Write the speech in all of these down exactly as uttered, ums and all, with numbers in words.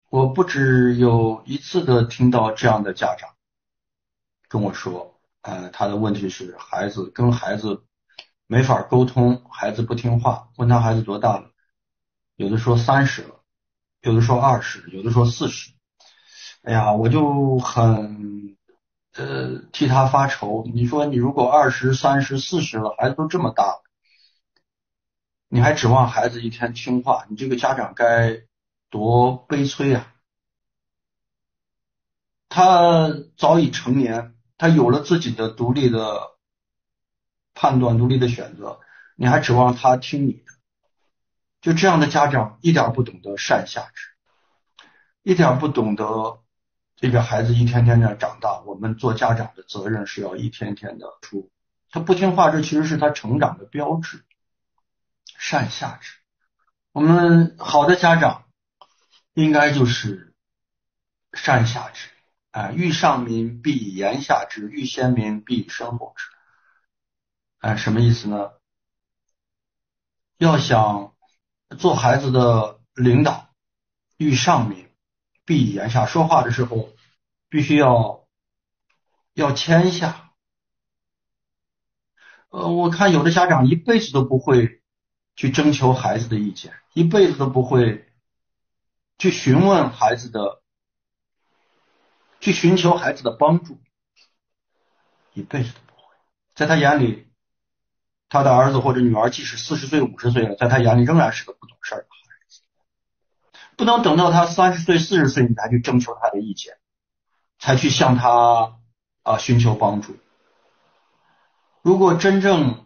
我不止有一次的听到这样的家长跟我说，呃，他的问题是孩子跟孩子没法沟通，孩子不听话，问他孩子多大了，有的说三十了，有的说二十，有的说四十。哎呀，我就很呃替他发愁。你说你如果二十、三十、四十了，孩子都这么大了，你还指望孩子一天听话，你这个家长该多悲催啊！他早已成年，他有了自己的独立的判断、独立的选择，你还指望他听你的？就这样的家长一点不懂得善下之，一点不懂得这个孩子一天天的长大，我们做家长的责任是要一天天的出。他不听话，这其实是他成长的标志。善下之，我们好的家长应该就是善下之。啊，欲上民必以言下之，欲先民必以身后之。啊，什么意思呢？要想做孩子的领导，欲上民必以言下，说话的时候必须要要谦下。呃，我看有的家长一辈子都不会去征求孩子的意见，一辈子都不会去询问孩子的，去寻求孩子的帮助，一辈子都不会。在他眼里，他的儿子或者女儿即使四十岁、五十岁了，在他眼里仍然是个不懂事儿的孩子。不能等到他三十岁、四十岁，你才去征求他的意见，才去向他啊寻求帮助。如果真正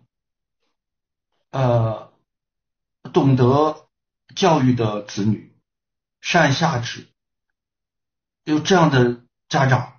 呃懂得教育的子女，善下之，有这样的家长，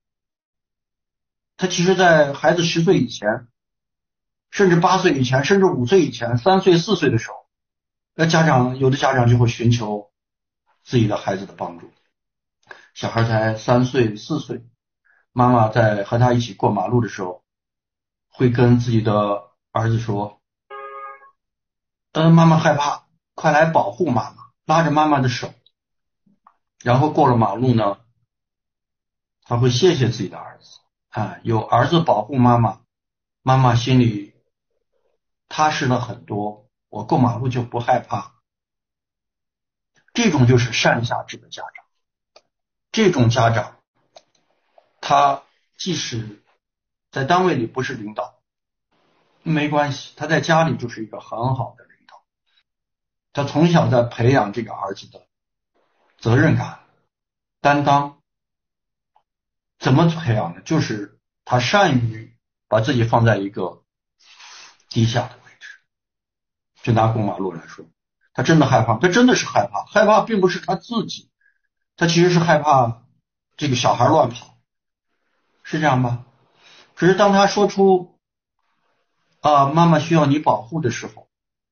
他其实在孩子十岁以前，甚至八岁以前，甚至五岁以前，三岁四岁的时候，那家长有的家长就会寻求自己的孩子的帮助。小孩才三岁四岁，妈妈在和他一起过马路的时候，会跟自己的儿子说：嗯、呃，妈妈害怕，快来保护妈妈，拉着妈妈的手。然后过了马路呢，他会谢谢自己的儿子啊，有儿子保护妈妈，妈妈心里踏实了很多，我过马路就不害怕。这种就是善下之的家长。这种家长，他即使在单位里不是领导，没关系，他在家里就是一个很好的领导。他从小在培养这个儿子的责任感、担当。怎么培养呢？就是他善于把自己放在一个低下的位置。就拿过马路来说，他真的害怕，他真的是害怕，害怕并不是他自己，他其实是害怕这个小孩乱跑，是这样吧？可是当他说出啊，妈妈需要你保护的时候，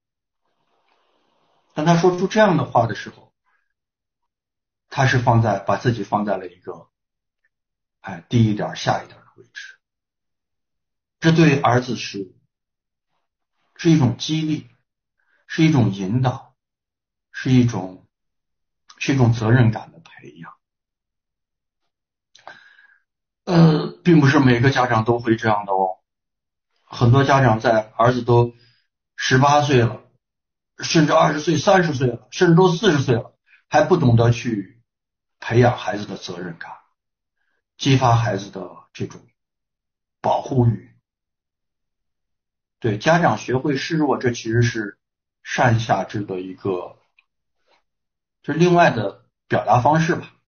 当他说出这样的话的时候，他是放在把自己放在了一个哎低一点下一点的位置。这对儿子是是一种激励，是一种引导，是一种是一种责任感的培养。呃，并不是每个家长都会这样的哦。很多家长在儿子都十八岁了，甚至二十岁、三十岁了，甚至都四十岁了，还不懂得去培养孩子的责任感，激发孩子的这种保护欲。对，家长学会示弱，这其实是善下之的一个，就是另外的表达方式吧。